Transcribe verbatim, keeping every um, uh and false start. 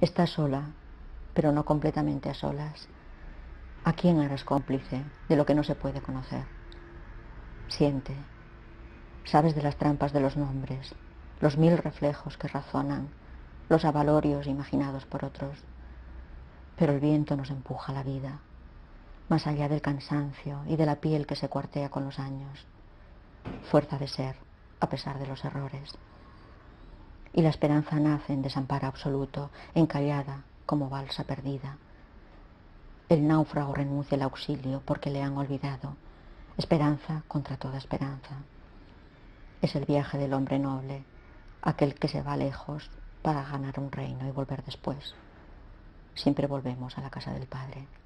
Estás sola, pero no completamente a solas. ¿A quién eres cómplice de lo que no se puede conocer? Siente. Sabes de las trampas de los nombres, los mil reflejos que razonan, los avalorios imaginados por otros. Pero el viento nos empuja a la vida, más allá del cansancio y de la piel que se cuartea con los años. Fuerza de ser, a pesar de los errores. Y la esperanza nace en desamparo absoluto, encallada como balsa perdida. El náufrago renuncia al auxilio porque le han olvidado. Esperanza contra toda esperanza. Es el viaje del hombre noble, aquel que se va lejos para ganar un reino y volver después. Siempre volvemos a la casa del Padre.